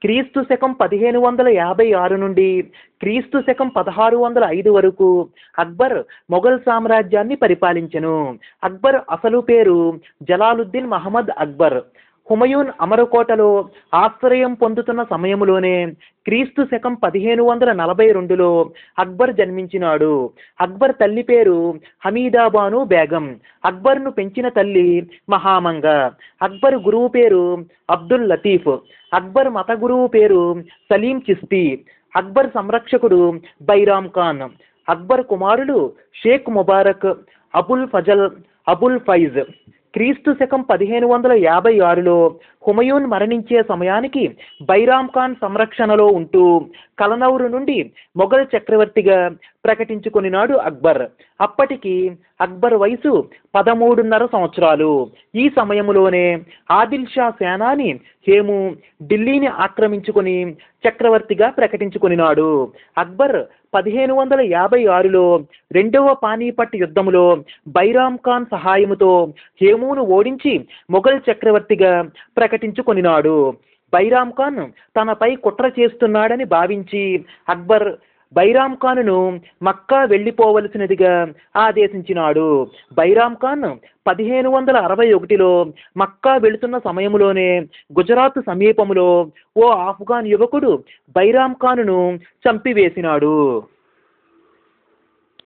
క్రీస్తు శకం 1556 నుండి క్రీస్తు శకం 1605 వరకు అక్బర్ మొఘల్ సామ్రాజ్యాన్ని పరిపాలించెను. అక్బర్ అసలు పేరు జలాలుద్దీన్ మహమ్మద్ అక్బర్. హుమయూన్ అమరకోటలో ఆశ్రయం పొందుతున్న సమయంలోనే క్రీస్తు శకం 1542లో అక్బర్ జన్మించినాడు. అక్బర్ తల్లి పేరు హమీదాబాను బేగం. అక్బర్ను పెంచిన తల్లి మహామంగ. అక్బర్ గురువు పేరు అబ్దుల్ లతీఫ్. అక్బర్ మత గురువు పేరు సలీం చిస్తీ. అక్బర్ సంరక్షకుడు బైరామ్ ఖాన్. అక్బర్ కుమారులు షేక్ ముబారక్, అబుల్ ఫజల్, అబుల్ ఫైజ్. క్రీస్తు శకం 1556లో హుమయూన్ మరణించే సమయానికి బైరామ్ ఖాన్ సంరక్షణలో ఉంటూ కలనౌరు నుండి మొఘల్ చక్రవర్తిగా ప్రకటించుకొనినాడు అక్బర్. అప్పటికి అక్బర్ వయసు 13.5 సంవత్సరాలు. ఈ సమయంలోనే ఆదిల్ షా సేనాని హేము ఢిల్లీని ఆక్రమించుకొని చక్రవర్తిగా ప్రకటించుకొనినాడు. అక్బర్ 1556లో రెండవ పానీపట్ యుద్ధంలో బైరామ్ ఖాన్ సహాయముతో హేమును ఓడించి మొఘల్ చక్రవర్తిగా ప్రకటించుకొనినాడు. బైరామ్ ఖాన్ తనపై కుట్ర చేస్తున్నాడని భావించి అక్బర్ బైరామ్ ఖాన్ను మక్కా వెళ్ళిపోవలసినదిగా ఆదేశించినాడు. బైరామ్ ఖాన్ 1561లో మక్కా వెళుతున్న సమయంలోనే గుజరాత్ సమీపంలో ఓ ఆఫ్ఘాన్ యువకుడు బైరామ్ ఖాన్ను చంపివేసినాడు.